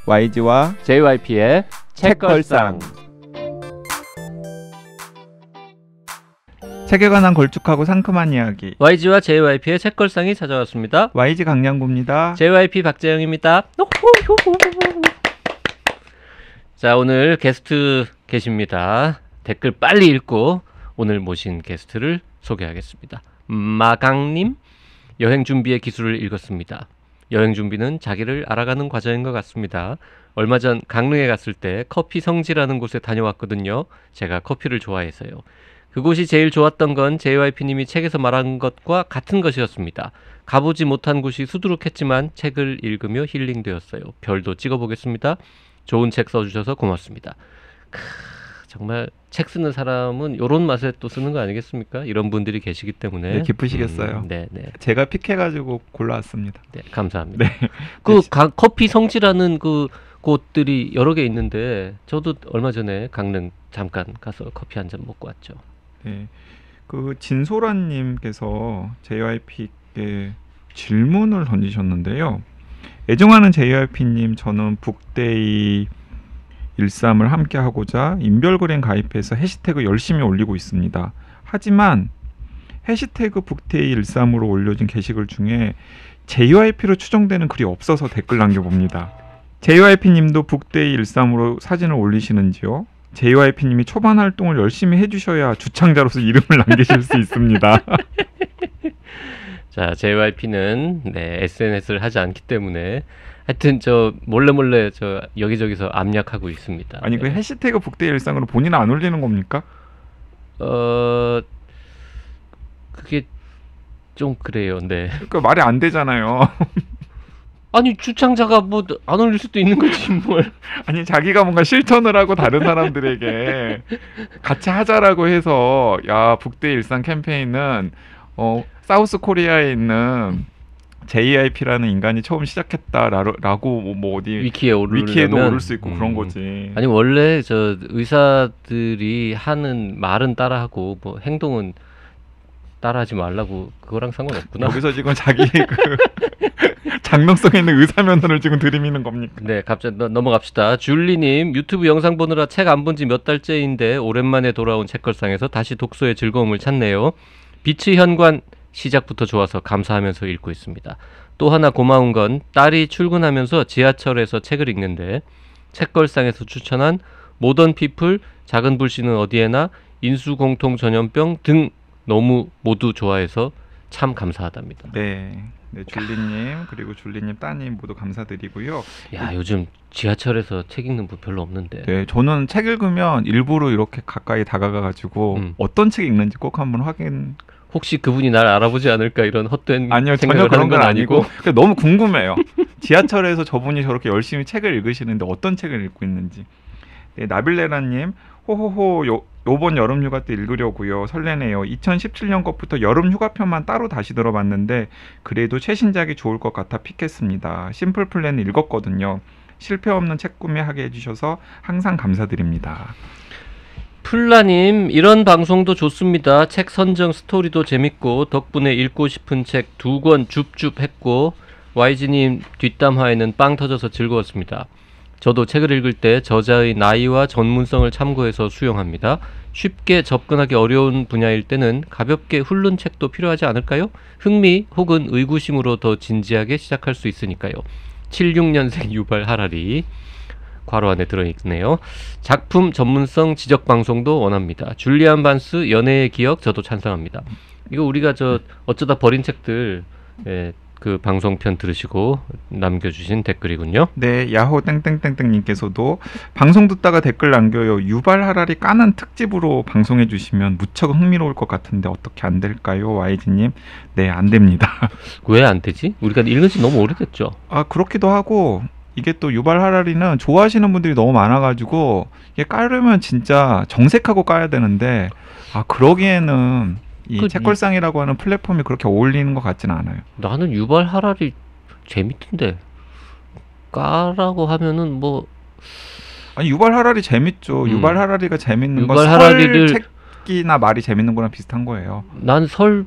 YG와 JYP의 책걸상. 책에 관한 걸쭉하고 상큼한 이야기. YG와 JYP의 책걸상이 찾아왔습니다. YG 강량구입니다. JYP 박재영입니다. 자, 오늘 게스트 계십니다. 댓글 빨리 읽고 오늘 모신 게스트를 소개하겠습니다. 마강님, 여행 준비의 기술을 읽었습니다. 여행 준비는 자기를 알아가는 과정인 것 같습니다. 얼마 전 강릉에 갔을 때 커피 성지라는 곳에 다녀왔거든요. 제가 커피를 좋아해서요. 그곳이 제일 좋았던 건 JYP님이 책에서 말한 것과 같은 것이었습니다. 가보지 못한 곳이 수두룩했지만 책을 읽으며 힐링되었어요. 별도 찍어보겠습니다. 좋은 책 써주셔서 고맙습니다. 정말 책 쓰는 사람은 이런 맛에 또 쓰는 거 아니겠습니까? 이런 분들이 계시기 때문에. 네, 기쁘시겠어요. 네. 제가 픽해가지고 골라왔습니다. 네, 감사합니다. 네. 커피 성지라는 그 곳들이 여러 개 있는데 저도 얼마 전에 강릉 잠깐 가서 커피 한 잔 먹고 왔죠. 네, 그 진소라님께서 JYP께 질문을 던지셨는데요. 애정하는 JYP님, 저는 북데이 13을 함께 하고자 인별그램 가입해서 해시태그 열심히 올리고 있습니다. 하지만 해시태그 북데이 13으로 올려진 게시글 중에 JYP로 추정되는 글이 없어서 댓글 남겨봅니다. JYP님도 북데이 13으로 사진을 올리시는지요? JYP님이 초반 활동을 열심히 해주셔야 주창자로서 이름을 남기실 수 있습니다. 자, JYP는 SNS를 하지 않기 때문에 하여튼 저 몰래 저 여기저기서 압력하고 있습니다. 아니 그 해시태그 북데이 일상으로 본인은 안 올리는 겁니까? 그게 좀 그래요. 네. 그러니까 말이 안 되잖아요. 아니 주창자가 뭐 안 올릴 수도 있는 거지 뭘. 아니 자기가 뭔가 실천을 하고 다른 사람들에게 같이 하자라고 해서 야 북데이 일상 캠페인은 사우스 코리아에 있는 JYP라는 인간이 처음 시작했다라고 뭐 어디 위키에도 오를 수 있고 그런 거지. 아니 원래 저 의사들이 하는 말은 따라하고 뭐 행동은 따라하지 말라고 그거랑 상관없구나. 여기서 지금 자기 그 장명성 있는 의사 면허를 지금 들이미는 겁니까? 네, 갑자기 넘어갑시다. 줄리님, 유튜브 영상 보느라 책 안 본 지 몇 달째인데 오랜만에 돌아온 책걸상에서 다시 독서의 즐거움을 찾네요. 빛의 현관 시작부터 좋아서 감사하면서 읽고 있습니다. 또 하나 고마운 건 딸이 출근하면서 지하철에서 책을 읽는데 책걸상에서 추천한 모던 피플, 작은 불씨는 어디에나, 인수공통 전염병 등 너무 모두 좋아해서 참 감사하답니다. 네, 줄리님 그리고 줄리님 따님 모두 감사드리고요. 야, 요즘 지하철에서 책 읽는 분 별로 없는데. 네, 저는 책 읽으면 일부러 이렇게 가까이 다가가가지고 어떤 책 읽는지 꼭 한번 확인. 혹시 그분이 날 알아보지 않을까 이런 헛된 아니요, 전혀 그런 건 아니고 너무 궁금해요. 지하철에서 저분이 저렇게 열심히 책을 읽으시는데 어떤 책을 읽고 있는지. 네, 나빌레라님, 호호호 요번 여름 휴가 때 읽으려고요. 설레네요. 2017년 것부터 여름 휴가편만 따로 다시 들어봤는데 그래도 최신작이 좋을 것 같아 픽했습니다. 심플 플랜 읽었거든요. 실패 없는 책 구매하게 해주셔서 항상 감사드립니다. 플라님, 이런 방송도 좋습니다. 책 선정 스토리도 재밌고 덕분에 읽고 싶은 책 2권 줍줍 했고 YG님 뒷담화에는 빵 터져서 즐거웠습니다. 저도 책을 읽을 때 저자의 나이와 전문성을 참고해서 수용합니다. 쉽게 접근하기 어려운 분야일 때는 가볍게 훑는 책도 필요하지 않을까요? 흥미 혹은 의구심으로 더 진지하게 시작할 수 있으니까요. 76년생 유발 하라리 괄호 안에 들어있네요. 작품 전문성 지적 방송도 원합니다. 줄리안 반스 연애의 기억 저도 찬성합니다. 이거 우리가 저 어쩌다 버린 책들 그 방송편 들으시고 남겨주신 댓글이군요. 네, 야호 땡땡땡땡님께서도 방송 듣다가 댓글 남겨요. 유발 하라리 까는 특집으로 방송해 주시면 무척 흥미로울 것 같은데 어떻게 안 될까요, YG님? 네, 안 됩니다. 왜 안 되지? 우리가 읽은 지 너무 오래됐죠. 아, 그렇기도 하고 이게 또 유발 하라리는 좋아하시는 분들이 너무 많아가지고 이게 깔려면 진짜 정색하고 까야 되는데 그러기에는 이 책걸상이라고 하는 플랫폼이 그렇게 어울리는 것 같지는 않아요. 나는 유발 하라리 재밌던데 까라고 하면은 뭐 아니 유발 하라리 재밌죠. 유발 하라리가 재밌는 건 유발 하라리를 책이나 말이 재밌는 거랑 비슷한 거예요. 난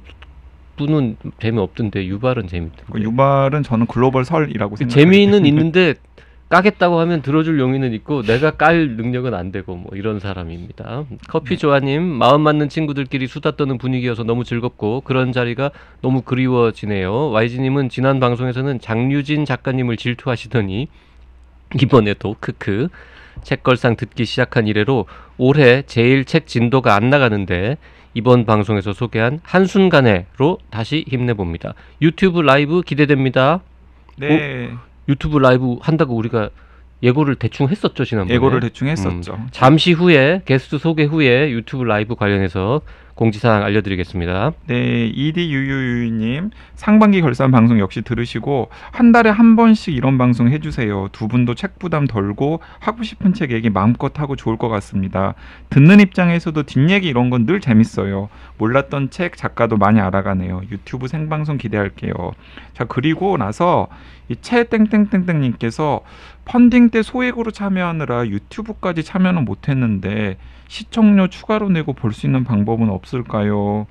설부는 재미없던데 유발은 재밌던데. 유발은 저는 글로벌 설이라고 생각해요. 재미는 있는데 까겠다고 하면 들어줄 용의는 있고 내가 깔 능력은 안 되고 뭐 이런 사람입니다. 커피 조아님, 마음 맞는 친구들끼리 수다 떠는 분위기여서 너무 즐겁고 그런 자리가 너무 그리워지네요. YG님은 지난 방송에서는 장유진 작가님을 질투하시더니 이번에도 크크 책걸상 듣기 시작한 이래로 올해 제일 책 진도가 안 나가는데 이번 방송에서 소개한 한순간에로 다시 힘내봅니다. 유튜브 라이브 기대됩니다. 네. 유튜브 라이브 한다고 우리가 예고를 대충 했었죠, 지난번에. 예고를 대충 했었죠. 잠시 후에 게스트 소개 후에 유튜브 라이브 관련해서 공지사항 알려드리겠습니다. 네, EDUU님 상반기 결산 방송 역시 들으시고 한 달에 한 번씩 이런 방송 해주세요. 두 분도 책 부담 덜고 하고 싶은 책 얘기 마음껏 하고 좋을 것 같습니다. 듣는 입장에서도 뒷얘기 이런 건 늘 재밌어요. 몰랐던 책 작가도 많이 알아가네요. 유튜브 생방송 기대할게요. 자, 그리고 나서 이 채땡땡땡땡님께서 펀딩 때 소액으로 참여하느라 유튜브까지 참여는 못했는데 시청료 추가로 내고 볼 수 있는 방법은 없을까요?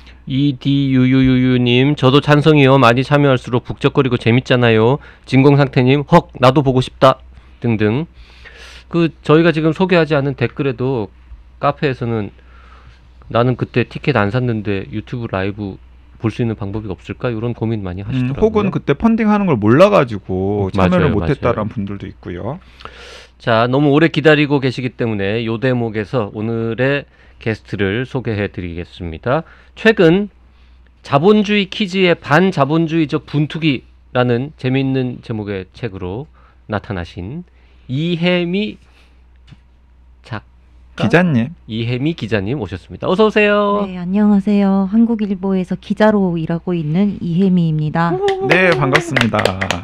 EDUUU님 저도 찬성이요. 많이 참여할수록 북적거리고 재밌잖아요. 진공상태님 헉 나도 보고 싶다 등등. 그 저희가 지금 소개하지 않은 댓글에도 카페에서는 나는 그때 티켓 안 샀는데 유튜브 라이브 볼 수 있는 방법이 없을까? 이런 고민 많이 하시더라고요. 혹은 그때 펀딩하는 걸 몰라가지고 참여를 맞아요, 못했다라는 맞아요. 분들도 있고요. 자, 너무 오래 기다리고 계시기 때문에 요 대목에서 오늘의 게스트를 소개해 드리겠습니다. 최근 자본주의 키즈의 반자본주의적 분투기라는 재미있는 제목의 책으로 나타나신 이혜미 작가? 기자님. 이혜미 기자님 오셨습니다. 어서 오세요. 네, 안녕하세요. 한국일보에서 기자로 일하고 있는 이혜미입니다. 네, 반갑습니다.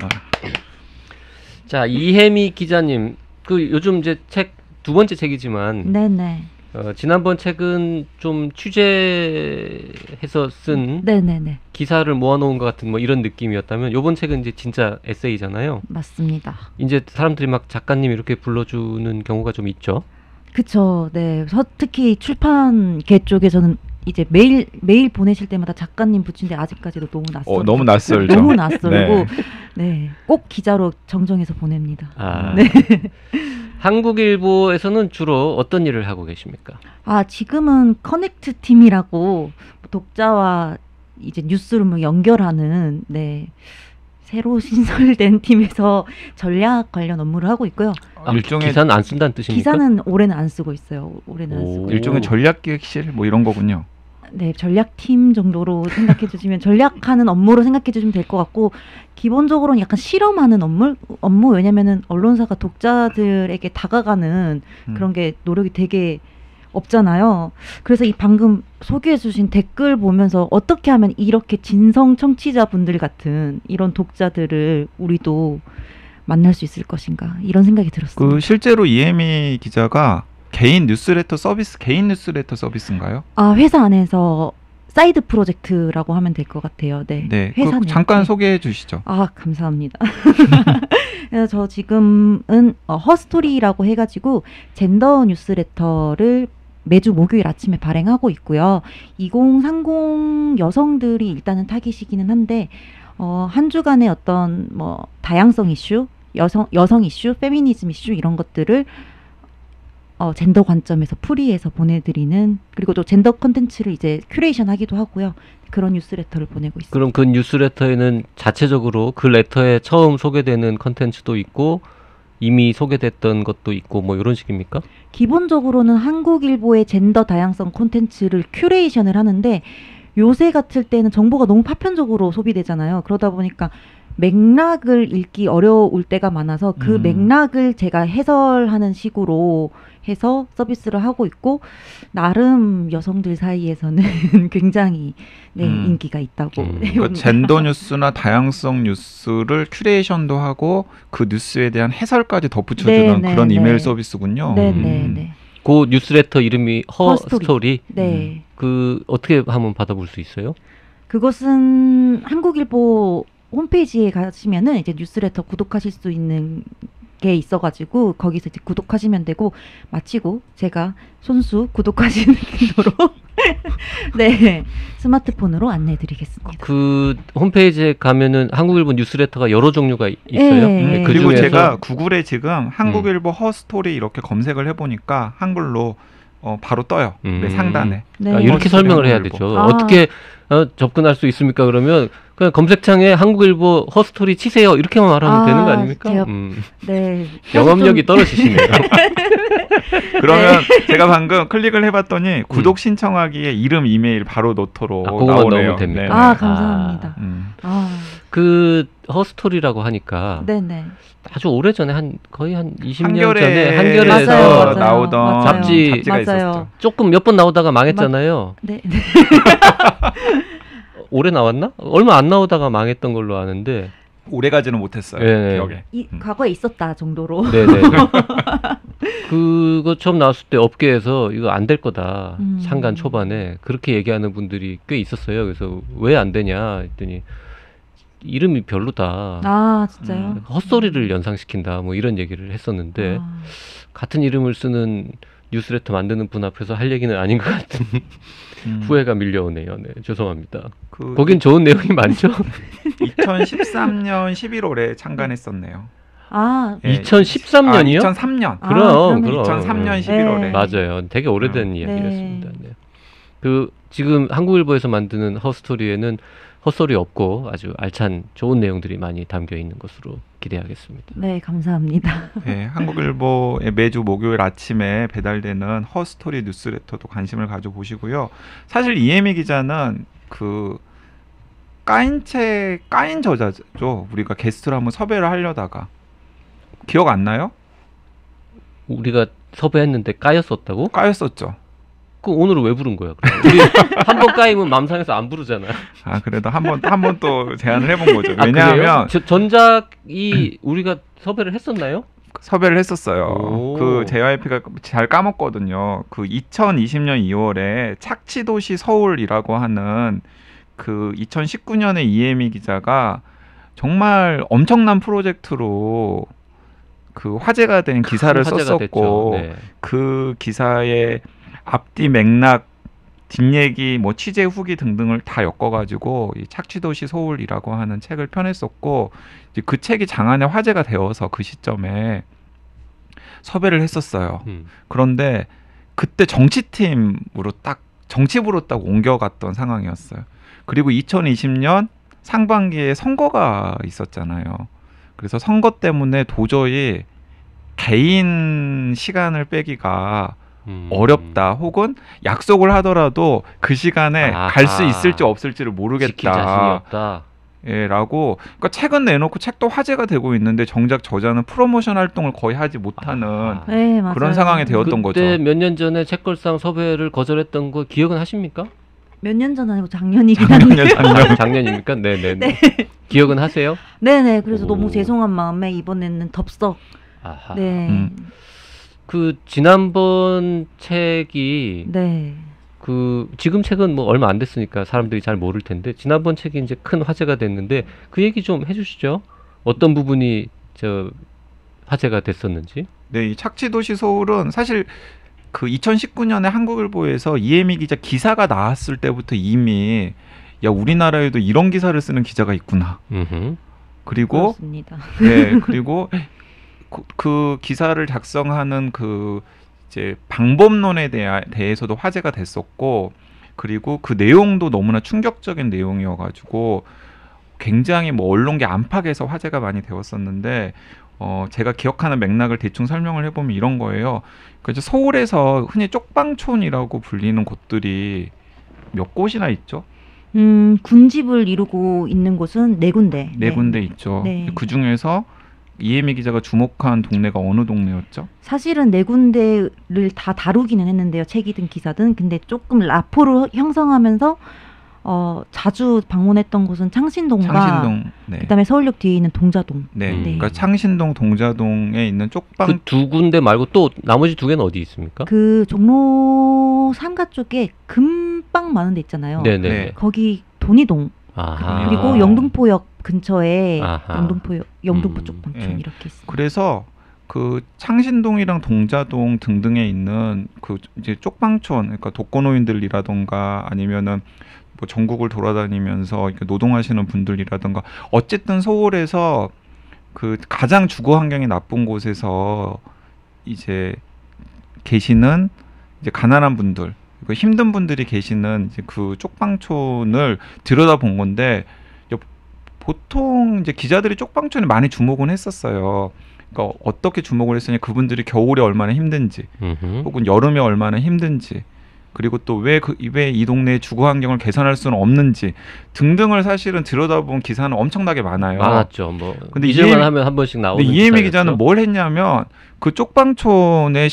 자, 이혜미 기자님, 그 요즘 이제 책 두 번째 책이지만 네네. 지난번 책은 좀 취재해서 쓴 네네네. 기사를 모아놓은 것 같은 뭐 이런 느낌이었다면 요번 책은 이제 진짜 에세이잖아요. 맞습니다. 이제 사람들이 막 작가님 이렇게 불러주는 경우가 좀 있죠. 그쵸. 네. 특히 출판계 쪽에서는 이제 메일 보내실 때마다 작가님 붙인데 아직까지도 너무 낯설고 너무 낯설죠. 너무 낯설고 네. 네. 꼭 기자로 정정해서 보냅니다. 아, 네. 한국일보에서는 주로 어떤 일을 하고 계십니까? 아, 지금은 커넥트 팀이라고 독자와 이제 뉴스룸을 연결하는 네. 새로 신설된 팀에서 전략 관련 업무를 하고 있고요. 일종의 기사는 안 쓴다는 뜻입니까? 기사는 올해는 안 쓰고 있어요. 올해는 안 쓰고. 오. 일종의 전략기획실 뭐 이런 거군요. 네, 전략팀 정도로 생각해 주시면 전략하는 업무로 생각해 주시면 될 것 같고 기본적으로는 약간 실험하는 업무 왜냐면은 언론사가 독자들에게 다가가는 그런 게 노력이 되게 없잖아요. 그래서 이 방금 소개해 주신 댓글 보면서 어떻게 하면 이렇게 진성 청취자분들 같은 이런 독자들을 우리도 만날 수 있을 것인가 이런 생각이 들었어요. 그 실제로 이혜미 기자가 개인 뉴스레터 서비스인가요? 아, 회사 안에서 사이드 프로젝트라고 하면 될 것 같아요. 네. 네. 회사 그 내. 잠깐 네. 소개해 주시죠. 아, 감사합니다. 그래서 저 지금은 허스토리라고 해가지고 젠더 뉴스레터를 매주 목요일 아침에 발행하고 있고요. 2030 여성들이 일단은 타깃이기는 한데 한 주간의 어떤 뭐 다양성 이슈, 여성 이슈, 페미니즘 이슈 이런 것들을 젠더 관점에서 풀이해서 보내드리는 그리고 또 젠더 컨텐츠를 이제 큐레이션하기도 하고요. 그런 뉴스레터를 보내고 있습니다. 그럼 그 뉴스레터에는 자체적으로 그 레터에 처음 소개되는 컨텐츠도 있고 이미 소개됐던 것도 있고 뭐 이런 식입니까? 기본적으로는 한국일보의 젠더 다양성 콘텐츠를 큐레이션을 하는데 요새 같을 때는 정보가 너무 파편적으로 소비되잖아요. 그러다 보니까 맥락을 읽기 어려울 때가 많아서 그 맥락을 제가 해설하는 식으로 해서 서비스를 하고 있고 나름 여성들 사이에서는 굉장히 인기가 있다고. 그러니까 젠더 뉴스나 다양성 뉴스를 큐레이션도 하고 그 뉴스에 대한 해설까지 덧붙여주는 네, 그런 네, 이메일 네. 서비스군요. 네네네. 그 뉴스레터 이름이 허스토리. 허스토리. 네. 그 어떻게 하면 받아볼 수 있어요? 그것은 한국일보 홈페이지에 가시면은 이제 뉴스레터 구독하실 수 있는 게 있어가지고 거기서 이제 구독하시면 되고 마치고 제가 손수 구독하시는 대로 네, 스마트폰으로 안내해드리겠습니다. 그 홈페이지에 가면은 한국일보 뉴스레터가 여러 종류가 있어요. 네. 그 그리고 중에서 제가 구글에 지금 한국일보 허스토리 이렇게 검색을 해보니까 한글로 바로 떠요. 네, 상단에. 네. 아, 이렇게 설명을 해야 한국일보. 되죠. 아. 어떻게 접근할 수 있습니까? 그러면 그냥 검색창에 한국일보 허스토리 치세요. 이렇게만 말하면 되는 거 아닙니까? 제가 네. 영업력이 좀- 떨어지시네요. 그러면 제가 방금 클릭을 해봤더니 구독 신청하기에 이름, 이메일 바로 넣도록 그거만 나오네요. 넣으면 됩니까? 네네. 아, 감사합니다. 아, 그 허스토리라고 하니까 네네. 아주 오래 전에 거의 한 20년 한겨레 전에 한겨레에서 맞아요. 나오던 맞아요. 잡지가 맞아요. 있었죠. 조금 몇 번 나오다가 망했잖아요. 네. 오래 나왔나? 얼마 안 나오다가 망했던 걸로 아는데. 오래가지는 못했어요. 네. 기억에. 과거에 있었다 정도로. 네네. 그거 처음 나왔을 때 업계에서 이거 안 될 거다. 창간 초반에 그렇게 얘기하는 분들이 꽤 있었어요. 그래서 왜 안 되냐 했더니 이름이 별로다. 아, 진짜요? 헛소리를 연상시킨다. 뭐 이런 얘기를 했었는데 아, 같은 이름을 쓰는 뉴스레터 만드는 분 앞에서 할 얘기는 아닌 것 같은 후회가 밀려오네요. 네, 죄송합니다. 거긴 좋은 내용이 많죠. 2013년 11월에 창간했었네요. 아, 예. 2013년이요? 2003년. 아, 그럼 그러면 2003년 네. 11월에. 네. 맞아요. 되게 오래된 이야기였습니다. 네. 그 지금 한국일보에서 만드는 허스토리에는 헛소리 없고 아주 알찬 좋은 내용들이 많이 담겨 있는 것으로 기대하겠습니다. 네, 감사합니다. 네, 한국일보에 매주 목요일 아침에 배달되는 허스토리 뉴스레터도 관심을 가져보시고요. 사실 이혜미 기자는 그 까인 저자죠. 우리가 게스트로 한번 섭외를 하려다가 기억 안 나요? 우리가 섭외했는데 까였었다고? 까였었죠. 그 오늘은 왜 부른 거야? 그럼? 우리 한 번 까이면 맘상에서 안 부르잖아요. 아, 그래도 한 번 또 제안을 해본 거죠. 아, 왜냐하면 그래요? 전작이 우리가 섭외를 했었나요? 섭외를 했었어요. 오. 그 JYP가 잘 까먹거든요. 그 2020년 2월에 착취도시 서울이라고 하는 그 2019년에 이혜미 기자가 정말 엄청난 프로젝트로 그 화제가 된 기사를 화제가 썼었고 됐죠. 네. 그 기사의 앞뒤 맥락, 뒷얘기, 뭐 취재 후기 등등을 다 엮어가지고 이 착취도시 서울이라고 하는 책을 펴냈었고 이제 그 책이 장안의 화제가 되어서 그 시점에 섭외를 했었어요. 그런데 그때 정치팀으로 정치부로 딱 옮겨갔던 상황이었어요. 그리고 2020년 상반기에 선거가 있었잖아요. 그래서 선거 때문에 도저히 개인 시간을 빼기가 어렵다. 혹은 약속을 하더라도 그 시간에 갈 수 있을지 없을지를 지킬 자신이 모르겠다. 없다. 예, 라고. 그러니까 책은 내놓고 책도 화제가 되고 있는데 정작 저자는 프로모션 활동을 거의 하지 못하는 네, 맞아요. 그런 상황이 되었던 거죠. 그때 몇 년 전에 책걸상 섭외를 거절했던 거 기억은 하십니까? 몇 년 전 아니고 작년이긴 한데. 작년입니까? 네네. 기억은 하세요? 네네. 그래서 오. 너무 죄송한 마음에 이번에는 덥석. 아하. 네. 그 지난번 책이 네. 그 지금 책은 뭐 얼마 안 됐으니까 사람들이 잘 모를 텐데 지난번 책이 이제 큰 화제가 됐는데 그 얘기 좀 해주시죠. 어떤 부분이 화제가 됐었는지. 네, 이 착취도시 서울은 사실 그 2019년에 한국일보에서 이혜미 기자 기사가 나왔을 때부터 이미 야 우리나라에도 이런 기사를 쓰는 기자가 있구나. 그리고 그렇습니다. 네, 그리고 그 기사를 작성하는 그 이제 방법론에 대해서도 화제가 됐었고, 그리고 그 내용도 너무나 충격적인 내용이어가지고 굉장히 뭐 언론계 안팎에서 화제가 많이 되었었는데, 제가 기억하는 맥락을 대충 설명을 해보면 이런 거예요. 그래서 서울에서 흔히 쪽방촌이라고 불리는 곳들이 몇 곳이나 있죠? 군집을 이루고 있는 곳은 4군데. 네 군데 있죠. 네. 그 중에서 이혜미 기자가 주목한 동네가 어느 동네였죠? 사실은 4군데를 다 다루기는 했는데요. 책이든 기사든. 근데 조금 라포를 형성하면서 자주 방문했던 곳은 창신동, 네. 그다음에 서울역 뒤에 있는 동자동. 네. 네. 그러니까 창신동, 동자동에 있는 쪽방. 그 두 군데 말고 또 나머지 두 개는 어디 있습니까? 그 종로 3가 쪽에 금빵 많은 데 있잖아요. 네네. 네. 거기 돈이동. 아하. 그리고 영등포역 근처에 아하. 영등포 쪽방촌 네. 이렇게 있습니다. 그래서 그 창신동이랑 동자동 등등에 있는 그 이제 쪽방촌, 그러니까 독거노인들이라던가 아니면은 뭐 전국을 돌아다니면서 이렇게 노동하시는 분들이라던가 어쨌든 서울에서 그 가장 주거 환경이 나쁜 곳에서 이제 계시는 이제 가난한 분들, 그 힘든 분들이 계시는 이제 그 쪽방촌을 들여다본 건데 보통 이제 기자들이 쪽방촌에 많이 주목은 했었어요. 그러니까 어떻게 주목을 했으냐, 그분들이 겨울에 얼마나 힘든지, 혹은 여름에 얼마나 힘든지, 그리고 또 왜 이 동네의 주거 환경을 개선할 수는 없는지 등등을 사실은 들여다본 기사는 엄청나게 많아요. 많았죠. 뭐 근데 잊을만 하면 한 번씩 나오는. 근데 이혜미 기사였죠. 기자는 뭘 했냐면 그 쪽방촌의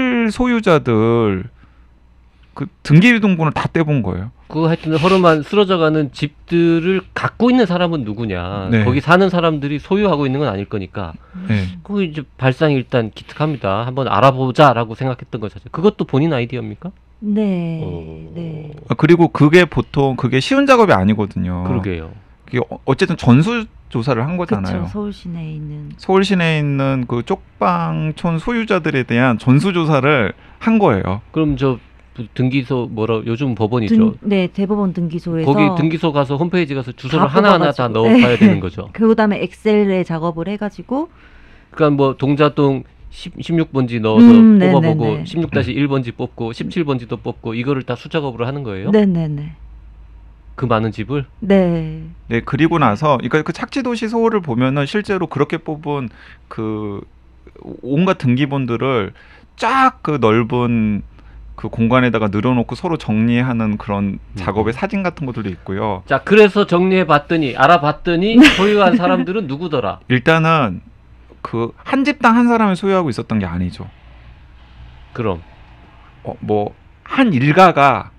실소유자들 그 등기등본을 다 떼본 거예요. 그 하여튼 허름한 쓰러져가는 집들을 갖고 있는 사람은 누구냐. 네. 거기 사는 사람들이 소유하고 있는 건 아닐 거니까. 네. 그 이제 발상이 일단 기특합니다. 한번 알아보자라고 생각했던 거 자체. 그것도 본인 아이디어입니까? 네. 네. 그리고 그게 보통 그게 쉬운 작업이 아니거든요. 그러게요. 그게 어쨌든 전수 조사를 한 거잖아요. 그렇죠. 서울 시내에 있는 서울시내에 있는 그 쪽방촌 소유자들에 대한 전수 조사를 한 거예요. 그럼 저 등기소 요즘 법원이죠. 네, 대법원 등기소에서 거기 등기소 가서 홈페이지 가서 주소를 다 하나하나 다 뽑아가지고. 넣어봐야 네. 되는 거죠. 그다음에 엑셀에 작업을 해가지고 그러니까 뭐 동자동 16번지 넣어서 뽑아보고 네네네. 16-1번지 뽑고 17번지도 뽑고 이거를 다 수작업으로 하는 거예요? 네네네. 그 많은 집을? 네. 네, 그리고 나서 그러니까 그 착지도시 서울을 보면은 실제로 그렇게 뽑은 그 온갖 등기본들을 쫙 그 넓은 그 공간에다가 늘어놓고 서로 정리하는 그런 작업의 사진 같은 것들도 있고요. 자, 그래서 알아봤더니 소유한 사람들은 누구더라? 일단은 그 한 집당 한 사람이 소유하고 있었던 게 아니죠. 그럼 뭐 한 일가가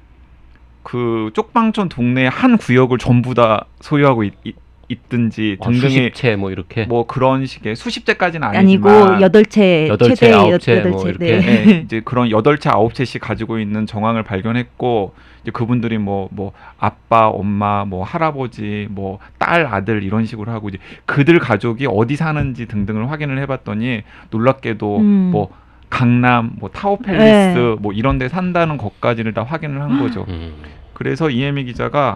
그 쪽방촌 동네의 한 구역을 전부 다 소유하고 있든지 등등의 수십 채 뭐 이렇게 뭐 그런 식의 수십 채까지는 아니고 아니지만 8채, 여덟 채, 최대 아홉 채 8채. 뭐 이렇게. 네, 이제 그런 8채 9채씩 가지고 있는 정황을 발견했고 이제 그분들이 뭐 아빠, 엄마, 뭐 할아버지, 뭐 딸, 아들 이런 식으로 하고 이제 그들 가족이 어디 사는지 등등을 확인을 해봤더니 놀랍게도 뭐 강남, 뭐 타워팰리스 네. 뭐 이런 데 산다는 것까지를 다 확인을 한 거죠. 그래서 이혜미 기자가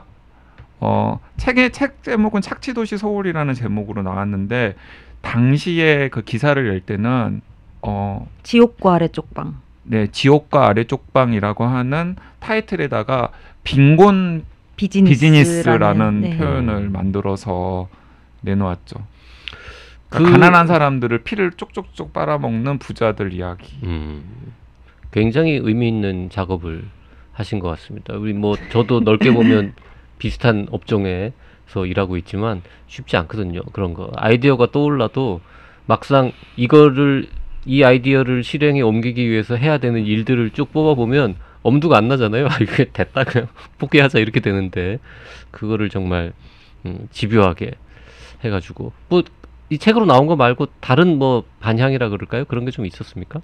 책 제목은 착지도시 서울이라는 제목으로 나왔는데 당시에 그 기사를 낼 때는 지옥과 아래 쪽방. 네, 지옥과 아래 쪽방이라고 하는 타이틀에다가 빈곤 비즈니스라는 네. 표현을 만들어서 내놓았죠. 그러니까 가난한 사람들을 피를 쪽쪽쪽 빨아먹는 부자들 이야기. 굉장히 의미 있는 작업을 하신 것 같습니다. 우리 뭐 저도 넓게 보면 비슷한 업종에서 일하고 있지만 쉽지 않거든요. 그런 거 아이디어가 떠올라도 막상 이 아이디어를 실행에 옮기기 위해서 해야 되는 일들을 쭉 뽑아보면 엄두가 안 나잖아요. 이게 됐다 그냥 포기하자 이렇게 되는데 그거를 정말 집요하게 해가지고 뭐 이 책으로 나온 거 말고 다른 뭐 반향이라 그럴까요? 그런 게 좀 있었습니까?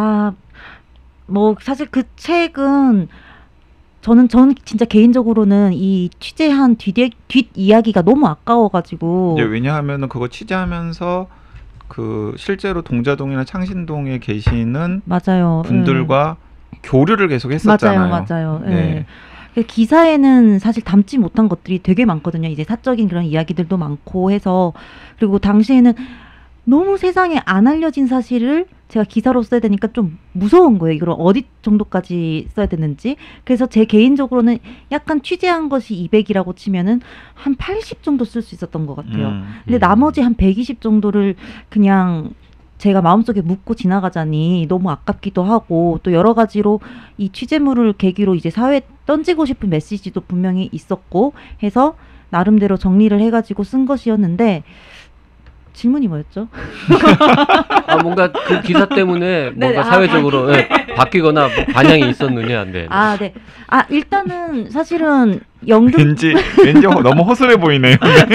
뭐 사실 그 책은 저는 진짜 개인적으로는 이 취재한 뒷 이야기가 너무 아까워가지고. 네, 왜냐하면은 그거 취재하면서 그 실제로 동자동이나 창신동에 계시는 맞아요. 분들과 교류를 계속 했었잖아요. 맞아요. 네. 기사에는 사실 담지 못한 것들이 되게 많거든요. 이제 사적인 그런 이야기들도 많고 해서. 그리고 당시에는 너무 세상에 안 알려진 사실을 제가 기사로 써야 되니까 좀 무서운 거예요. 이걸 어디 정도까지 써야 되는지. 그래서 제 개인적으로는 약간 취재한 것이 200이라고 치면은 한 80 정도 쓸 수 있었던 것 같아요. 근데 나머지 한 120 정도를 그냥 제가 마음속에 묻고 지나가자니 너무 아깝기도 하고 또 여러 가지로 이 취재물을 계기로 이제 사회에 던지고 싶은 메시지도 분명히 있었고 해서 나름대로 정리를 해가지고 쓴 것이었는데 질문이 뭐였죠? 뭔가 그 기사 때문에 네, 뭔가 사회적으로 바뀌거나 뭐 반향이 있었느냐. 네. 네. 일단은 사실은 영등 왠지 너무 허술해 보이네요.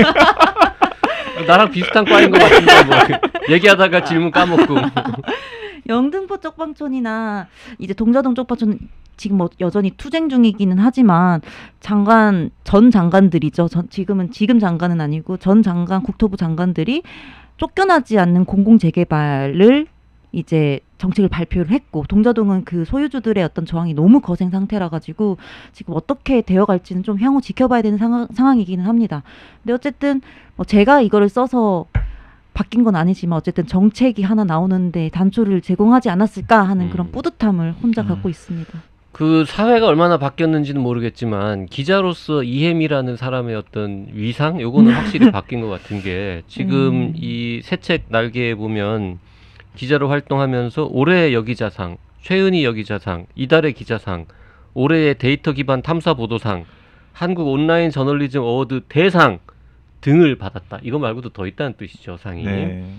나랑 비슷한 과인 것 같은데 뭐 얘기하다가 질문 까먹고. 영등포 쪽방촌이나 이제 동자동 쪽방촌은 지금 뭐 여전히 투쟁 중이기는 하지만 전 장관들이죠. 지금 장관은 아니고 전 장관 국토부 장관들이 쫓겨나지 않는 공공 재개발을 이제 정책을 발표를 했고 동자동은 그 소유주들의 어떤 저항이 너무 거센 상태라 가지고 지금 어떻게 되어갈지는 좀 향후 지켜봐야 되는 상황이기는 합니다. 근데 어쨌든 뭐 제가 이거를 써서 바뀐 건 아니지만 어쨌든 정책이 하나 나오는데 단초를 제공하지 않았을까 하는 그런 뿌듯함을 혼자 갖고 있습니다. 그 사회가 얼마나 바뀌었는지는 모르겠지만 기자로서 이혜미라는 사람의 어떤 위상 요거는 확실히 바뀐 것 같은 게 지금 이 새 책 날개에 보면 기자로 활동하면서 올해의 여기자상, 최은희 여기자상, 이달의 기자상, 올해의 데이터 기반 탐사 보도상, 한국 온라인 저널리즘 어워드 대상 등을 받았다. 이거 말고도 더 있다는 뜻이죠, 상이. 네.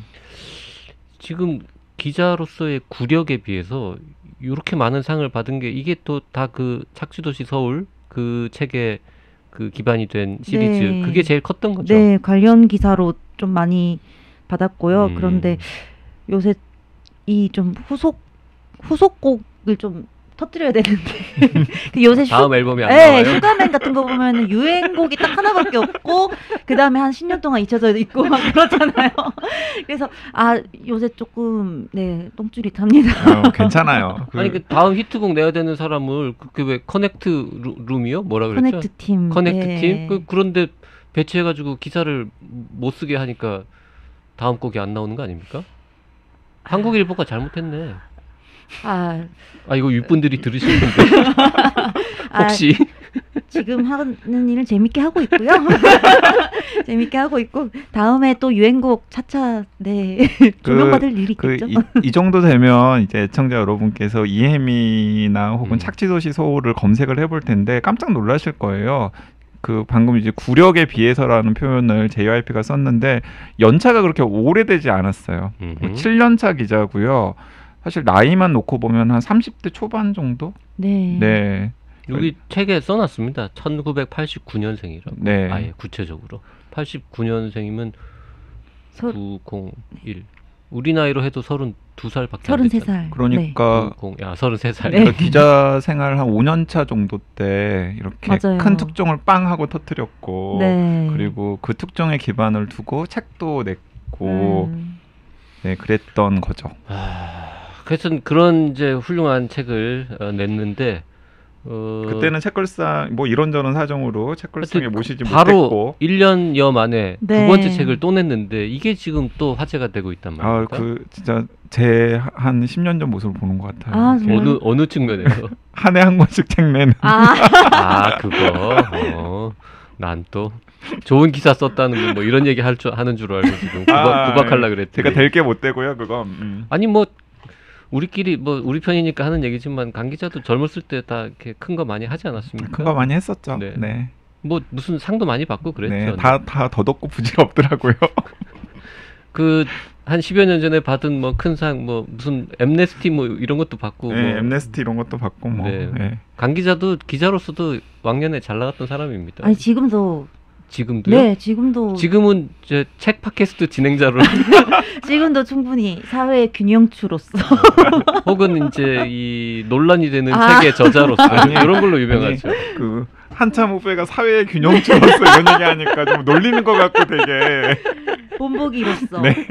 지금 기자로서의 구력에 비해서 이렇게 많은 상을 받은 게 이게 또 다 그 착취도시 서울 그 책에 그 기반이 된 시리즈 네. 그게 제일 컸던 거죠. 네, 관련 기사로 좀 많이 받았고요. 그런데 요새 이 좀 후속곡을 좀 터뜨려야 되는데 그 요새 다음 앨범이 안 네, 나와요. 슈가맨 같은 거 보면 유행곡이 딱 하나밖에 없고 그 다음에 한 10년 동안 잊혀져 있고 막 그렇잖아요. 그래서 요새 조금 똥줄이탑니다. 괜찮아요. 아니 그 다음 히트곡 내야 되는 사람을 그게 왜 커넥트 룸이요? 뭐라 그랬죠? 커넥트 팀. 커넥트 네. 팀? 그런데 배치해가지고 기사를 못 쓰게 하니까 다음 곡이 안 나오는 거 아닙니까? 한국일보가 잘못했네. 이거 윗분들이 들으시는데 혹시 지금 하는 일은 재밌게 하고 있고요. 재밌게 하고 있고 다음에 또 유행곡 차차 조명받을 일이 있겠죠. 이 정도 되면 이제 애청자 여러분께서 이혜미나 혹은 착취도시 서울을 검색을 해볼 텐데 깜짝 놀라실 거예요. 그 방금 이제 구력에 비해서라는 표현을 JYP가 썼는데 연차가 그렇게 오래되지 않았어요. 7년차 기자고요. 사실 나이만 놓고 보면 한 30대 초반 정도? 네. 여기 책에 써놨습니다. 1989년생이라고. 네. 아예 구체적으로. 89년생이면 901. 우리 나이로 해도 32살밖에 안 됐잖아요. 33살. 그러니까 33살. 네. 기자 생활 한 5년 차 정도 때 이렇게 맞아요. 큰 특종을 빵 하고 터뜨렸고 네. 그리고 그 특종에 기반을 두고 책도 냈고 네, 그랬던 거죠. 그래서 그런 이제 훌륭한 책을 냈는데 그때는 책걸상 뭐 이런저런 사정으로 책걸상에 모시지 바로 못했고 1년여 만에 두 네. 번째 책을 또 냈는데 이게 지금 또 화제가 되고 있단 말입니까? 진짜 제 한 10년 전 모습을 보는 것 같아요. 정말? 어느 측면에서? 한 해 한 권씩 책 내는. 그거. 난 또 좋은 기사 썼다는 뭐 이런 얘기 하는 줄 알고 지금 구박하려 그랬더니 제가 될 게 못 되고요, 그거. 아니 뭐 우리끼리 뭐 우리 편이니까 하는 얘기지만 강 기자도 젊었을 때 다 이렇게 큰 거 많이 하지 않았습니까? 큰 거 많이 했었죠. 네. 네. 뭐 무슨 상도 많이 받고 그랬죠. 네, 다 덧없고 부질없더라고요. 그 한 10여 년 전에 받은 뭐 큰 상 뭐 무슨 엠네스티 뭐 이런 것도 받고 네, 뭐 엠네스티 이런 것도 받고 뭐. 네. 네. 강 기자도 기자로서도 왕년에 잘 나갔던 사람입니다. 아니 지금도요? 네, 지금도. 지금은 이제 책 팟캐스트 진행자로 지금도 충분히 사회 균형추로서. 혹은 이제 이 논란이 되는 책의 저자로서 이런 걸로 유명하죠. 그 한참 후배가 사회의 균형추로서 이런 얘기하니까 좀 놀리는 것 같고 되게. 본보기로서. 네.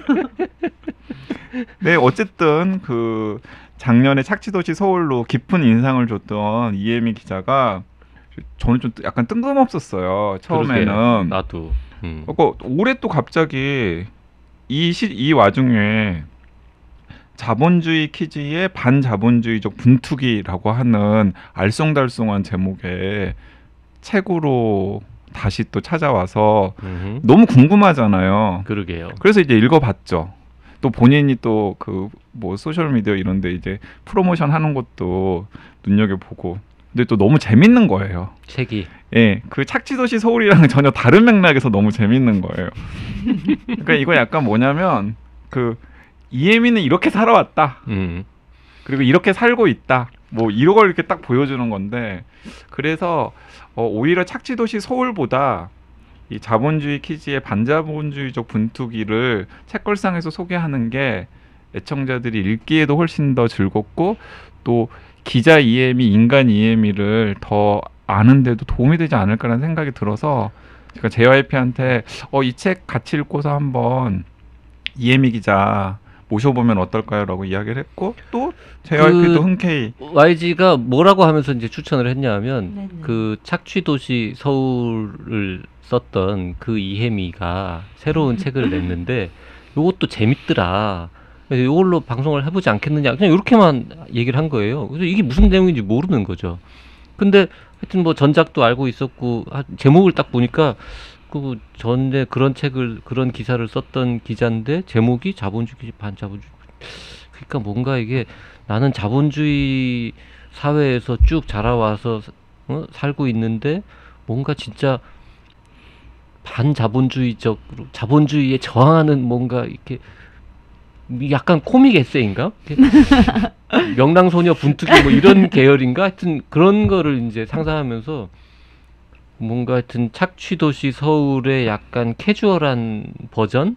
네, 어쨌든 그 작년에 착취도시 서울로 깊은 인상을 줬던 이혜미 기자가 저는 좀 약간 뜬금없었어요. 처음에는. 그러게, 나도. 올해 또 갑자기 이 와중에 자본주의 키즈의 반자본주의적 분투기라고 하는 알쏭달쏭한 제목의 책으로 다시 또 찾아와서 너무 궁금하잖아요. 그러게요. 그래서 이제 읽어봤죠. 또 본인이 또 그 뭐 소셜 미디어 이런데 이제 프로모션 하는 것도 눈여겨보고. 근데 또 너무 재밌는 거예요. 책이. 예, 그 착취도시 서울이랑은 전혀 다른 맥락에서 너무 재밌는 거예요. 그러니까 이거 약간 뭐냐면 그 이혜미는 이렇게 살아왔다. 그리고 이렇게 살고 있다. 뭐 이런 걸 이렇게 딱 보여주는 건데 그래서 오히려 착취도시 서울보다 이 자본주의 키즈의 반자본주의적 분투기를 책걸상에서 소개하는 게 애청자들이 읽기에도 훨씬 더 즐겁고 또 기자 이혜미, 인간 이혜미를 더 아는데도 도움이 되지 않을까라는 생각이 들어서 제가 JYP한테 이 책 같이 읽고서 한번 이혜미 기자 모셔보면 어떨까요라고 이야기를 했고 또 JYP도 흔쾌히 YG가 뭐라고 하면서 이제 추천을 했냐면 네네. 그 착취도시 서울을 썼던 그 이혜미가 새로운 책을 냈는데 요것도 재밌더라. 그래서 이걸로 방송을 해보지 않겠느냐. 그냥 이렇게만 얘기를 한 거예요. 그래서 이게 무슨 내용인지 모르는 거죠. 근데 하여튼 뭐 전작도 알고 있었고 제목을 딱 보니까 그 전에 그런 책을 그런 기사를 썼던 기자인데 제목이 자본주의 반자본주의. 그러니까 뭔가 이게 나는 자본주의 사회에서 쭉 자라와서 살고 있는데 뭔가 진짜 반자본주의적으로 자본주의에 저항하는 뭔가 이렇게 약간 코믹 에세이인가? 명랑소녀 분투기 뭐 이런 계열인가? 하여튼 그런 거를 이제 상상하면서 뭔가 하여튼 착취도시 서울의 약간 캐주얼한 버전?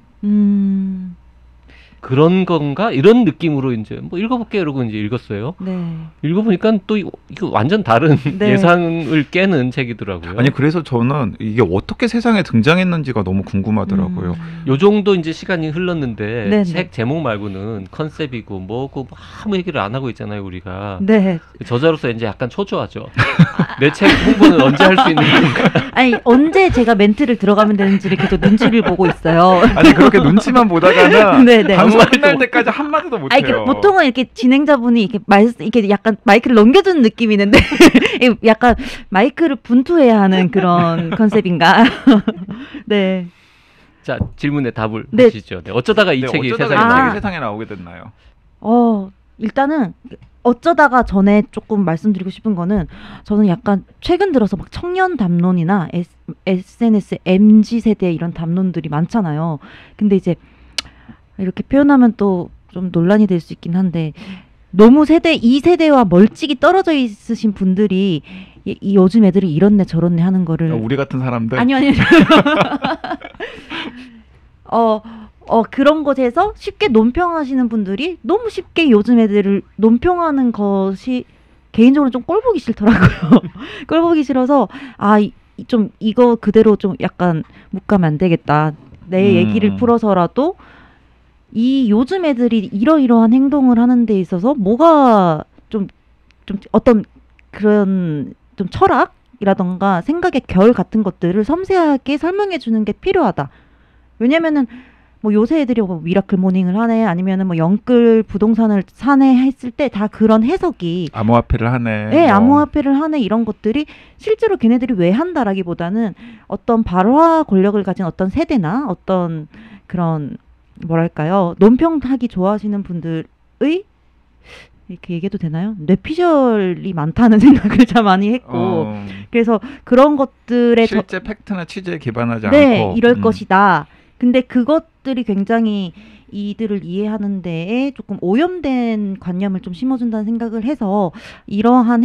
그런 건가? 이런 느낌으로 이제 뭐 읽어볼게 이러고 이제 읽었어요. 네. 읽어보니까 또 이거 완전 다른 네. 예상을 깨는 책이더라고요. 아니 그래서 저는 이게 어떻게 세상에 등장했는지가 너무 궁금하더라고요. 요 정도 이제 시간이 흘렀는데 네네. 책 제목 말고는 컨셉이고 뭐고 아무 얘기를 안 하고 있잖아요 우리가. 네. 저자로서 이제 약간 초조하죠. 내 책 홍보는 언제 할 수 있는 건가? 아니 언제 제가 멘트를 들어가면 되는지를 계속 눈치를 보고 있어요. 아니 그렇게 눈치만 보다가는 네네. 방송 끝날 때까지 한 마디도 못 아니, 해요. 보통은 이렇게 진행자분이 이렇게 약간 마이크를 넘겨주는 느낌이 있는데 약간 마이크를 분투해야 하는 그런 컨셉인가? 네. 자 질문에 답을 네. 하시죠. 네, 어쩌다가 이 네, 책이 어쩌다가 세상에 이 책이 나오게 세상에 나오게 됐나요? 일단은 어쩌다가 전에 조금 말씀드리고 싶은 거는 저는 약간 최근 들어서 막 청년 담론이나 SNS MZ 세대 이런 담론들이 많잖아요. 근데 이제 이렇게 표현하면 또 좀 논란이 될 수 있긴 한데 너무 이 세대와 멀찍이 떨어져 있으신 분들이 이 요즘 애들이 이렇네 저렇네 하는 거를 우리 같은 사람들 아니요. 그런 것에서 쉽게 논평하시는 분들이 너무 쉽게 요즘 애들을 논평하는 것이 개인적으로 좀 꼴보기 싫더라고요. 꼴보기 싫어서 좀 이거 그대로 좀 약간 못 가면 안 되겠다. 내 얘기를 풀어서라도 이 요즘 애들이 이러이러한 행동을 하는 데 있어서 뭐가 좀 어떤 그런 좀 철학이라던가 생각의 결 같은 것들을 섬세하게 설명해 주는 게 필요하다. 왜냐면은 뭐 요새 애들이 뭐 미라클 모닝을 하네 아니면은 뭐 영끌 부동산을 사네 했을 때 다 그런 해석이 암호화폐를 하네. 네, 암호화폐를 하네 이런 것들이 실제로 걔네들이 왜 한다라기보다는 어떤 발화 권력을 가진 어떤 세대나 어떤 그런 뭐랄까요 논평하기 좋아하시는 분들의 이렇게 얘기해도 되나요? 뇌피셜이 많다는 생각을 참 많이 했고 그래서 그런 것들에 실제 팩트나 취재에 기반하지 네, 않고 이럴 것이다. 근데 그것들이 굉장히 이들을 이해하는 데에 조금 오염된 관념을 좀 심어준다는 생각을 해서 이러한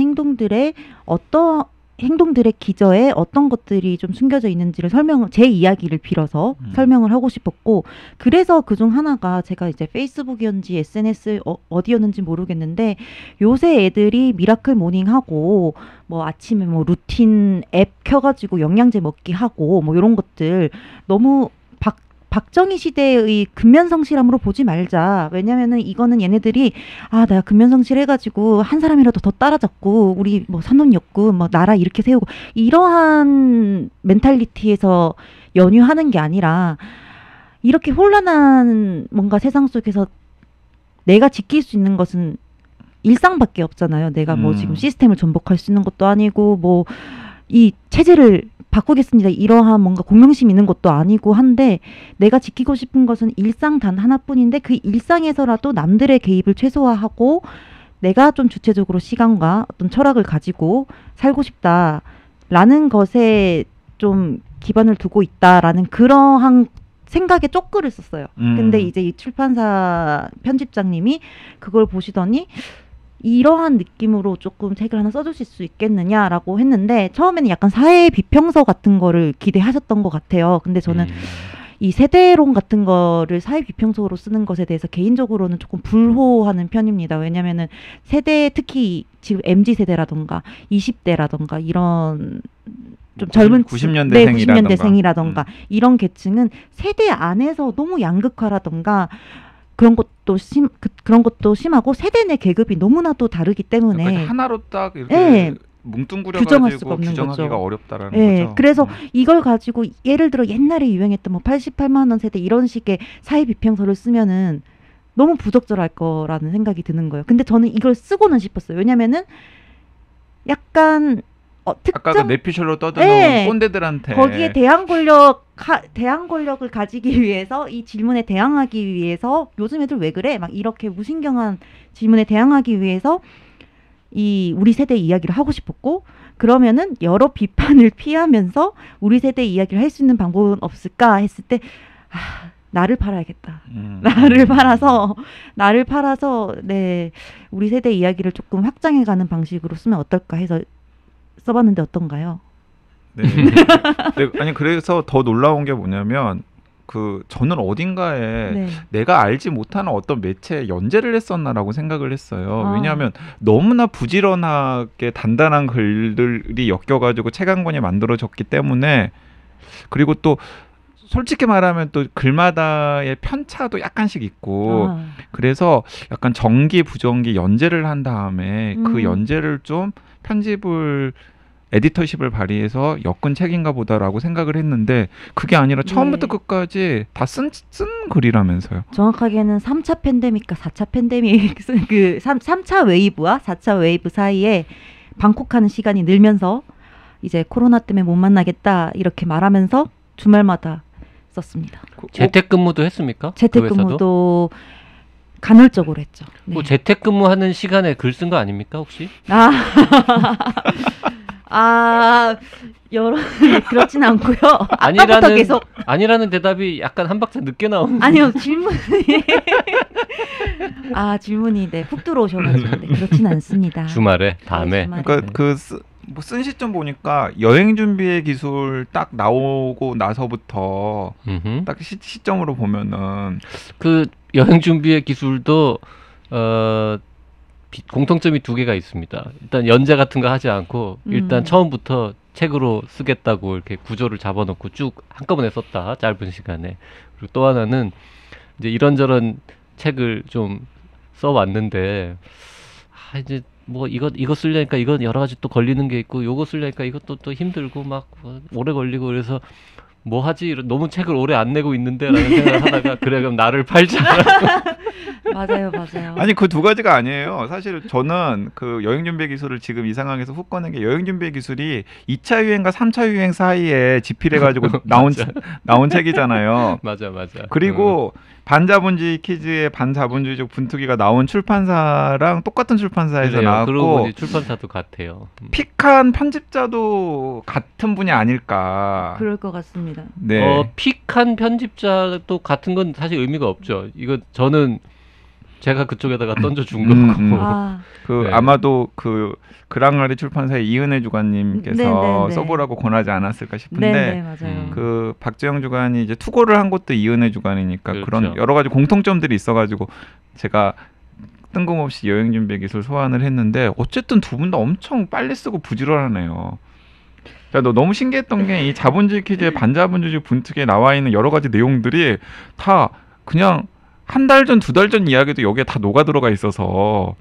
행동들의 기저에 어떤 것들이 좀 숨겨져 있는지를 제 이야기를 빌어서 설명을 하고 싶었고 그래서 그중 하나가 제가 이제 페이스북이었는지 SNS 어디였는지 모르겠는데 요새 애들이 미라클 모닝 하고 뭐 아침에 뭐 루틴 앱 켜가지고 영양제 먹기 하고 뭐 이런 것들 너무 박정희 시대의 근면성실함으로 보지 말자. 왜냐면은 이거는 얘네들이 내가 근면성실 해가지고 한 사람이라도 더 따라잡고 우리 뭐 산업욕구 뭐 나라 이렇게 세우고 이러한 멘탈리티에서 연유하는 게 아니라 이렇게 혼란한 뭔가 세상 속에서 내가 지킬 수 있는 것은 일상밖에 없잖아요. 내가 뭐 지금 시스템을 전복할 수 있는 것도 아니고 뭐 이 체제를 바꾸겠습니다. 이러한 뭔가 공명심 있는 것도 아니고 한데 내가 지키고 싶은 것은 일상 단 하나뿐인데 그 일상에서라도 남들의 개입을 최소화하고 내가 좀 주체적으로 시간과 어떤 철학을 가지고 살고 싶다라는 것에 좀 기반을 두고 있다라는 그러한 생각에 쪽글을 썼어요. 근데 이제 이 출판사 편집장님이 그걸 보시더니 이러한 느낌으로 조금 책을 하나 써주실 수 있겠느냐라고 했는데 처음에는 약간 사회 비평서 같은 거를 기대하셨던 것 같아요. 근데 저는 이 세대론 같은 거를 사회 비평서로 쓰는 것에 대해서 개인적으로는 조금 불호하는 편입니다. 왜냐면은 특히 지금 MZ세대라던가 20대라던가 이런 좀 젊은 90년대생이라던가 90년대생이라던가 이런 계층은 세대 안에서 너무 양극화라던가 그런 것도 그런 것도 심하고 세대 내 계급이 너무나도 다르기 때문에 그러니까 하나로 딱 이렇게 네. 뭉뚱그려가지고 수가 없는 규정하기가 거죠. 어렵다라는 네, 거죠. 그래서 이걸 가지고 예를 들어 옛날에 유행했던 뭐 88만 원 세대 이런 식의 사회 비평서를 쓰면은 너무 부적절할 거라는 생각이 드는 거예요. 근데 저는 이걸 쓰고는 싶었어요. 왜냐면은 약간 아까 그 특정 내피셜로 떠드는 네. 꼰대들한테 거기에 대항 권력을 가지기 위해서 이 질문에 대항하기 위해서 요즘 애들 왜 그래? 막 이렇게 무신경한 질문에 대항하기 위해서 이 우리 세대 이야기를 하고 싶었고 그러면은 여러 비판을 피하면서 우리 세대 이야기를 할 수 있는 방법은 없을까 했을 때 나를 팔아야겠다. 나를 팔아서 네 우리 세대 이야기를 조금 확장해가는 방식으로 쓰면 어떨까 해서 써봤는데 어떤가요? 네. 네, 아니 그래서 더 놀라운 게 뭐냐면 저는 어딘가에 네. 내가 알지 못하는 어떤 매체에 연재를 했었나라고 생각을 했어요. 아. 왜냐하면 너무나 부지런하게 단단한 글들이 엮여가지고 책 한 권이 만들어졌기 때문에 그리고 또 솔직히 말하면 또 글마다의 편차도 약간씩 있고 그래서 약간 정기 부정기 연재를 한 다음에 그 연재를 좀 편집을 에디터십을 발휘해서 엮은 책인가 보다라고 생각을 했는데 그게 아니라 처음부터 끝까지 다 쓴 글이라면서요. 정확하게는 3차 팬데믹과 4차 팬데믹 그 3차 웨이브와 4차 웨이브 사이에 방콕하는 시간이 늘면서 이제 코로나 때문에 못 만나겠다 이렇게 말하면서 주말마다 썼습니다. 재택근무도 했습니까? 재택근무도 간헐적으로 했죠. 네. 뭐 재택근무하는 시간에 글 쓴 거 아닙니까 혹시? 그렇진 않고요. 아니라는 대답이 약간 한 박자 늦게 나오는. 아니요 질문이 네, 푹 들어오셔가지고 네, 그렇진 않습니다. 주말에 다음에. 네, 그러니까 쓴 시점 보니까 여행 준비의 기술 딱 나오고 나서부터 딱 시점으로 보면은 그 여행 준비의 기술도 공통점이 두 개가 있습니다. 일단 연재 같은 거 하지 않고 일단 처음부터 책으로 쓰겠다고 이렇게 구조를 잡아놓고 쭉 한꺼번에 썼다. 짧은 시간에. 그리고 또 하나는 이제 이런저런 책을 좀 써왔는데 이제 뭐 이거 쓰려니까 이건 여러 가지 또 걸리는 게 있고 요거 쓰려니까 이것도 또 힘들고 막 오래 걸리고 그래서 뭐 하지? 너무 책을 오래 안 내고 있는데 라는 생각을 하다가 그래 그럼 나를 팔자. 맞아요. 아니 그 두 가지가 아니에요. 사실 저는 그 여행 준비 기술을 지금 이 상황에서 훅 꺼낸 게 여행 준비 기술이 2차 유행과 3차 유행 사이에 집필해가지고 나온 책이잖아요. 맞아. 그리고 반자본주의 퀴즈의 반자본주의적 분투기가 나온 출판사랑 똑같은 출판사에서 그래요. 나왔고 그러고 보니 출판사도 같아요. 픽한 편집자도 같은 분이 아닐까. 그럴 것 같습니다. 네. 픽한 편집자도 같은 건 사실 의미가 없죠. 이거 저는 제가 그쪽에다가 던져준 거고. 네. 아마도 그랑아리 출판사의 이은혜 주관님께서 네. 써보라고 권하지 않았을까 싶은데 네, 맞아요. 그 박재영 주관이 이제 투고를 한 것도 이은혜 주관이니까 그렇죠. 그런 여러 가지 공통점들이 있어가지고 제가 뜬금없이 여행 준비 기술 소환을 했는데 어쨌든 두 분 다 엄청 빨리 쓰고 부지런하네요. 너무 신기했던 게 이 자본주의 퀴즈의 반자본주의 분특에 나와 있는 여러 가지 내용들이 다 그냥 한 달 전, 두 달 전 이야기도 여기에 다 녹아 들어가 있어서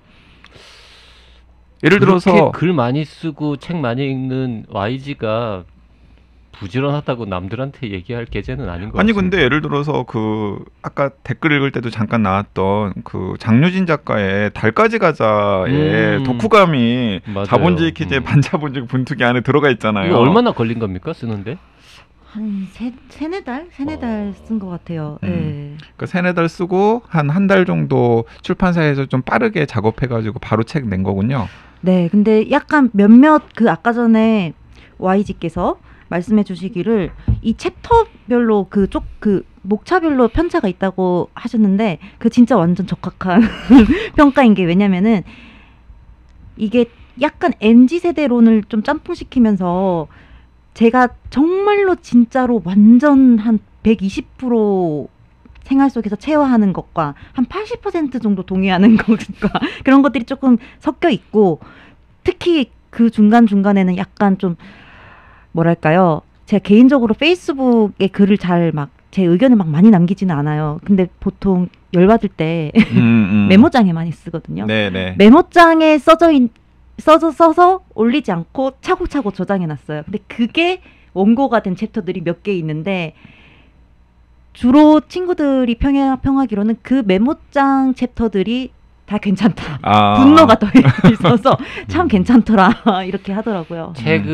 예를 들어서 글 많이 쓰고 책 많이 읽는 YG가 부지런하다고 남들한테 얘기할 계제는 아닌 것 같습니다. 아니 근데 예를 들어서 아까 댓글 읽을 때도 잠깐 나왔던 장유진 작가의 달까지 가자의 독후감이 맞아요. 자본주의 퀴즈의 반자본주의 분투기 안에 들어가 있잖아요. 이거 얼마나 걸린 겁니까 쓰는데? 한 세네 달 쓴 것 같아요. 네. 그러니까 세네 달 쓰고 한 달 정도 출판사에서 좀 빠르게 작업해가지고 바로 책 낸 거군요. 네, 근데 약간 아까 전에 YG께서 말씀해 주시기를 이 챕터별로 목차별로 편차가 있다고 하셨는데 진짜 완전 적확한 평가인 게 왜냐면은 이게 약간 MZ세대론을 좀 짬뽕시키면서 제가 정말로 진짜로 완전 한 120% 생활 속에서 체화하는 것과 한 80% 정도 동의하는 것과 그런 것들이 조금 섞여 있고 특히 그 중간중간에는 약간 좀 뭐랄까요. 제가 개인적으로 페이스북에 글을 잘 막 제 의견을 막 많이 남기지는 않아요. 근데 보통 열받을 때 메모장에 많이 쓰거든요. 네네. 메모장에 써서 올리지 않고 차곡차곡 저장해놨어요. 근데 그게 원고가 된 챕터들이 몇 개 있는데 주로 친구들이 평하기로는 그 메모장 챕터들이 다 괜찮다. 분노가 더 있어서 참 괜찮더라. 이렇게 하더라고요.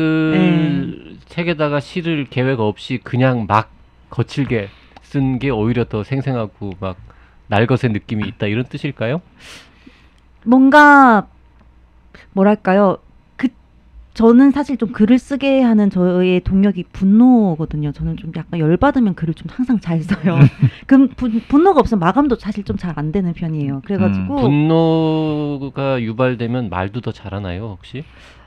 책에다가 실을 계획 없이 그냥 막 거칠게 쓴 게 오히려 더 생생하고 막 날것의 느낌이 있다 이런 뜻일까요? 뭔가 뭐랄까요? 저는 사실 좀 글을 쓰게 하는 저의 동력이 분노거든요. 저는 좀 약간 열받으면 글을 좀 항상 잘 써요. 그럼 분노가 없으면 마감도 사실 좀 잘 안 되는 편이에요. 그래가지고 분노가 유발되면 말도 더 잘하나요, 혹시?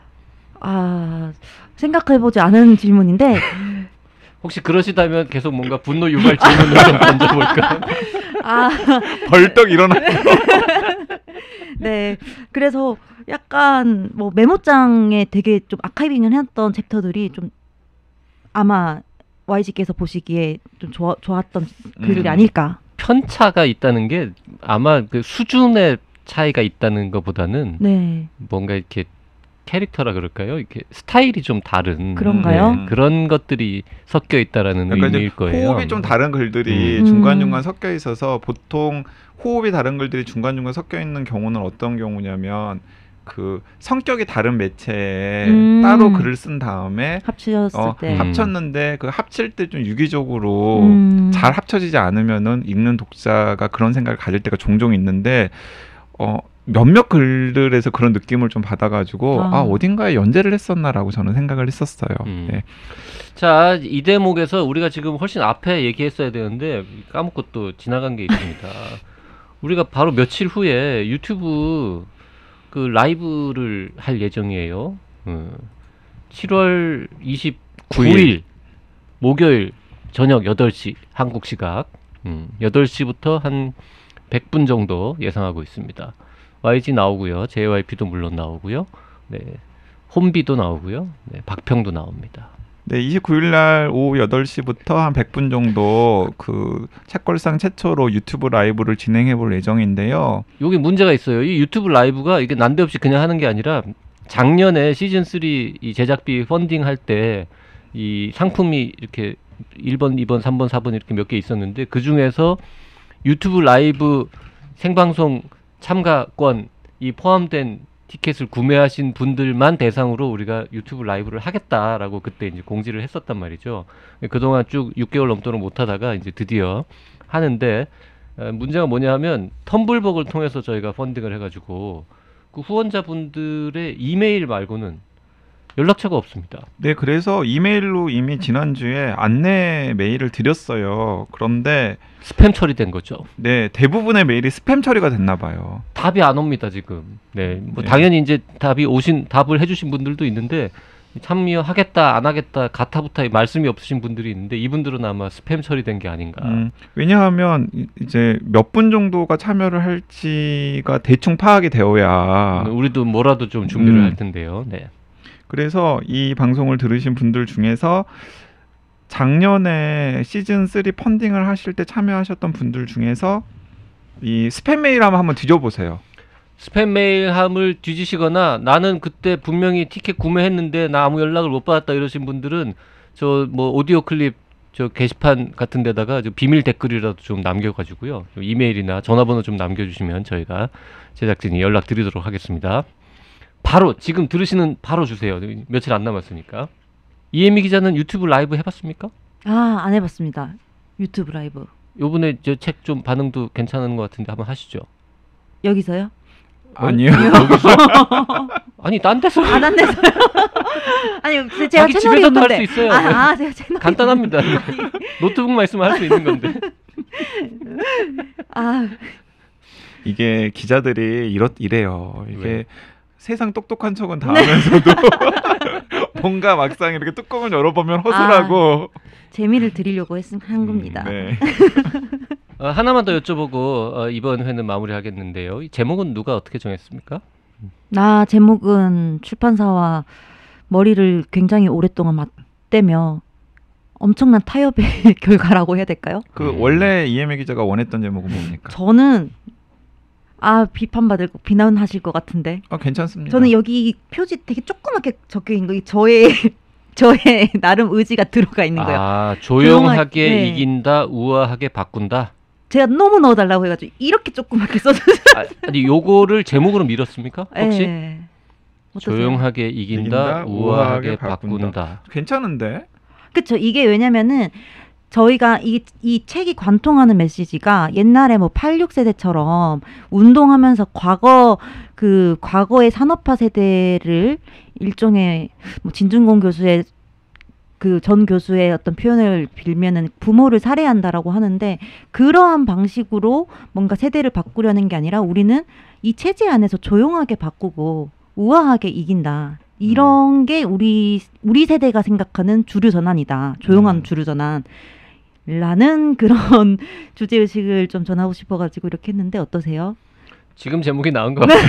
생각해보지 않은 질문인데 혹시 그러시다면 계속 뭔가 분노 유발 질문을 좀 던져볼까? 벌떡 일어나. 네, 그래서 약간 뭐 메모장에 되게 좀 아카이빙을 해놨던 챕터들이 좀 아마 YG께서 보시기에 좀 좋았던 글들이 아닐까. 편차가 있다는 게 아마 그 수준의 차이가 있다는 것보다는 네. 뭔가 이렇게 캐릭터라 그럴까요? 이렇게 스타일이 좀 다른 그런가요? 그런 것들이 섞여 있다라는 의미일 거예요. 호흡이 좀 다른 글들이 중간중간 섞여 있어서 보통 호흡이 다른 글들이 중간중간 섞여 있는 경우는 어떤 경우냐면 그 성격이 다른 매체에 따로 글을 쓴 다음에 합쳤는데 그 합칠 때 좀 유기적으로 잘 합쳐지지 않으면은 읽는 독자가 그런 생각을 가질 때가 종종 있는데 몇몇 글들에서 그런 느낌을 좀 받아가지고 어딘가에 연재를 했었나라고 저는 생각을 했었어요. 네. 자, 이 대목에서 우리가 지금 훨씬 앞에 얘기했어야 되는데 까먹고 또 지나간 게 있습니다. 우리가 바로 며칠 후에 유튜브 그 라이브를 할 예정이에요. 7월 29일 목요일 저녁 8시 한국 시각 8시부터 한 100분 정도 예상하고 있습니다. YG 나오고요. JYP도 물론 나오고요. 네. 홈비도 나오고요. 네, 박평도 나옵니다. 네, 29일 날 오후 8시부터 한 100분 정도 그 책걸상 최초로 유튜브 라이브를 진행해 볼 예정인데요. 여기 문제가 있어요. 이 유튜브 라이브가 이게 난데없이 그냥 하는 게 아니라 작년에 시즌 3 이 제작비 펀딩 할 때 이 상품이 이렇게 1번, 2번, 3번, 4번 이렇게 몇 개 있었는데 그 중에서 유튜브 라이브 생방송 참가권이 포함된 티켓을 구매하신 분들만 대상으로 우리가 유튜브 라이브를 하겠다라고 그때 이제 공지를 했었단 말이죠. 그동안 쭉 6개월 넘도록 못 하다가 이제 드디어 하는데 문제가 뭐냐 하면 텀블벅을 통해서 저희가 펀딩을 해가지고 그 후원자분들의 이메일 말고는 연락처가 없습니다. 네, 그래서 이메일로 이미 지난주에 안내 메일을 드렸어요. 그런데 스팸 처리된 거죠. 네, 대부분의 메일이 스팸 처리가 됐나 봐요. 답이 안 옵니다, 지금. 네, 뭐 당연히 이제 답을 해주신 분들도 있는데 참여하겠다, 안 하겠다, 가타부타 말씀이 없으신 분들이 있는데 이분들은 아마 스팸 처리된 게 아닌가. 왜냐하면 이제 몇 분 정도가 참여를 할지가 대충 파악이 되어야 우리도 뭐라도 좀 준비를 할 텐데요. 네. 그래서 이 방송을 들으신 분들 중에서 작년에 시즌 3 펀딩을 하실 때 참여하셨던 분들 중에서 이 스팸 메일함을 한번 뒤져보세요. 스팸 메일함을 뒤지시거나 나는 그때 분명히 티켓 구매했는데 나 아무 연락을 못 받았다 이러신 분들은 저 뭐 오디오 클립 저 게시판 같은 데다가 비밀 댓글이라도 좀 남겨가지고요. 이메일이나 전화번호 좀 남겨주시면 저희가 제작진이 연락드리도록 하겠습니다. 바로 지금 들으시는 바로 주세요. 며칠 안 남았으니까. 이혜미 기자는 유튜브 라이브 해봤습니까? 안 해봤습니다. 유튜브 라이브. 요번에 저 책 좀 반응도 괜찮은 것 같은데 한번 하시죠. 여기서요? 아니요. 여기서? 아니 딴 데서. 딴 데서요? 아니 제가 채널이 집에서도 할 있는데. 수 있어요. 제가 채널이 간단합니다. 노트북만 있으면 할 수 있는 건데. 이게 기자들이 이래요. 이게 세상 똑똑한 척은 다 하면서도 뭔가 막상 이렇게 뚜껑을 열어보면 허술하고 재미를 드리려고 한 겁니다. 네. 하나만 더 여쭤보고 이번 회는 마무리하겠는데요. 이 제목은 누가 어떻게 정했습니까? 제목은 출판사와 머리를 굉장히 오랫동안 맞대며 엄청난 타협의 결과라고 해야 될까요? 그 원래 이혜미 기자가 원했던 제목은 뭡니까? 저는 비판받을 거 비난하실 것 같은데 괜찮습니다. 저는 여기 표지 되게 조그맣게 적혀 있는 거 저의 나름 의지가 들어가 있는 거예요. 조용하게 네. 이긴다, 우아하게 바꾼다. 제가 너무 넣어달라고 해가지고 이렇게 조그맣게 써주세요. 아니 요거를 제목으로 밀었습니까? 혹시? 네. 어떠세요? 조용하게 이긴다, 우아하게 바꾼다. 괜찮은데? 그쵸. 이게 왜냐면은 저희가 이 책이 관통하는 메시지가 옛날에 뭐 86세대처럼 운동하면서 과거의 산업화 세대를 일종의 뭐 진중권 교수의 그 전 교수의 어떤 표현을 빌면은 부모를 살해한다라고 하는데 그러한 방식으로 뭔가 세대를 바꾸려는 게 아니라 우리는 이 체제 안에서 조용하게 바꾸고 우아하게 이긴다. 이런 게 우리 세대가 생각하는 주류 전환이다. 조용한 주류 전환. 라는 그런 주제의식을 좀 전하고 싶어가지고 이렇게 했는데 어떠세요? 지금 제목이 나온 거 같아요.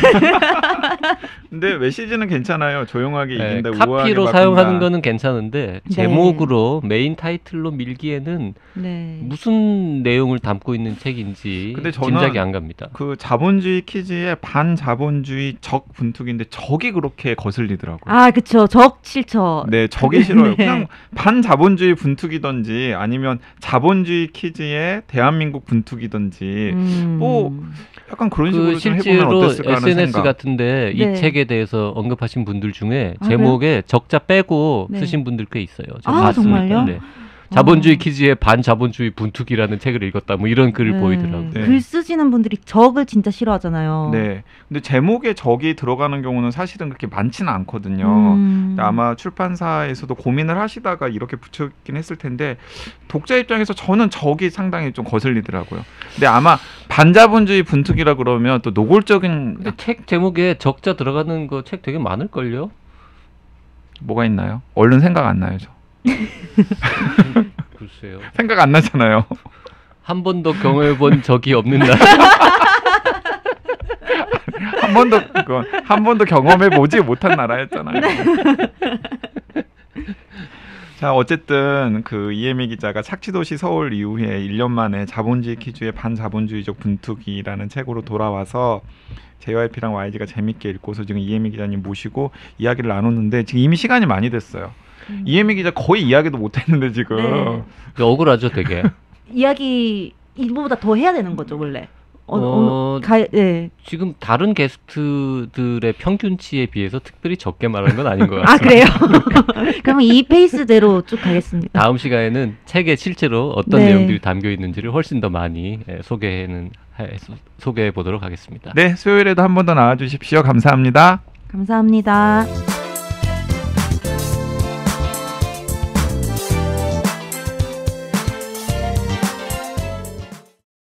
근데 메시지는 괜찮아요. 조용하게 이긴다, 우아하게 카피로 바꾼다. 사용하는 거는 괜찮은데 네. 제목으로 메인 타이틀로 밀기에는 네. 무슨 내용을 담고 있는 책인지 근데 저는 짐작이 안 갑니다. 그 자본주의 퀴즈의 반자본주의 적 분투기인데 적이 그렇게 거슬리더라고요. 그쵸. 적 싫죠. 네, 적이 싫어요. 네. 그냥 반자본주의 분투기든지 아니면 자본주의 퀴즈의 대한민국 분투기든지 뭐 약간 그런 식으로 좀 해보면 실제로 어땠을까 하는 SNS 생각. 같은데 이 네. 책에 대해서 언급하신 분들 중에 아, 제목에 적자 빼고 네. 쓰신 분들 꽤 있어요. 제가 아, 봤습니다. 정말요? 네. 자본주의 퀴즈의 반자본주의 분투기라는 책을 읽었다. 뭐 이런 글을 보이더라고요. 네. 글 쓰시는 분들이 적을 진짜 싫어하잖아요. 네. 근데 제목에 적이 들어가는 경우는 사실은 그렇게 많지는 않거든요. 근데 아마 출판사에서도 고민을 하시다가 이렇게 붙였긴 했을 텐데 독자 입장에서 저는 적이 상당히 좀 거슬리더라고요. 근데 아마 반자본주의 분투기라 그러면 또 노골적인 근데 책 제목에 적자 들어가는 거 책 되게 많을걸요? 뭐가 있나요? 얼른 생각 안 나요, 저. 글쎄요. 생각 안 나잖아요. 한 번도 경험해본 적이 없는 날. 한 번도 경험해 보지 못한 나라였잖아요. 자, 어쨌든 그 이혜미 기자가 착취도시 서울 이후에 1년 만에 자본주의 퀴즈의 반자본주의적 분투기라는 책으로 돌아와서 JYP랑 YG가 재밌게 읽고서 지금 이혜미 기자님 모시고 이야기를 나눴는데 지금 이미 시간이 많이 됐어요. 이혜미 기자 거의 이야기도 못했는데 지금. 네. 억울하죠, 되게. 이야기 이거보다 더 해야 되는 거죠, 원래. 네. 지금 다른 게스트들의 평균치에 비해서 특별히 적게 말하는 건 아닌 것 같아요. 그래요? 그러면 이 페이스대로 쭉 가겠습니다. 다음 시간에는 책에 실제로 어떤 네. 내용들이 담겨 있는지를 훨씬 더 많이 소개해 보도록 하겠습니다. 네, 수요일에도 한 번 더 나와주십시오. 감사합니다. 감사합니다.